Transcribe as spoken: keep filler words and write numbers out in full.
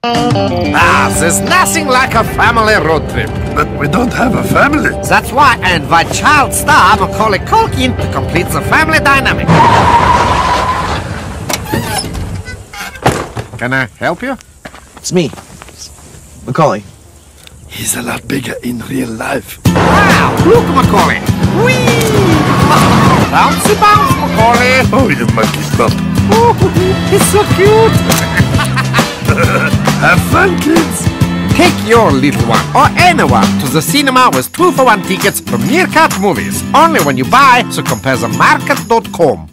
Ah, there's nothing like a family road trip. But we don't have a family. That's why I invite child star Macaulay Culkin to complete the family dynamic. Can I help you? It's me, Macaulay. He's a lot bigger in real life. Wow, look, Macaulay. Whee! Bouncy bounce, Macaulay. Oh, you monkey bump. Oh, he's so cute. Have fun, kids. Take your little one or anyone to the cinema with two for one tickets for Meerkat movies. Only when you buy, so compare the market dot com.